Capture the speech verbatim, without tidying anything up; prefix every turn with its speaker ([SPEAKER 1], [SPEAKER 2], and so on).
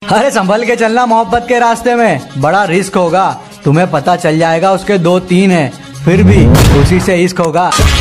[SPEAKER 1] अरे संभल के चलना मोहब्बत के रास्ते में, बड़ा रिस्क होगा। तुम्हें पता चल जाएगा उसके दो तीन है, फिर भी उसी से इश्क होगा।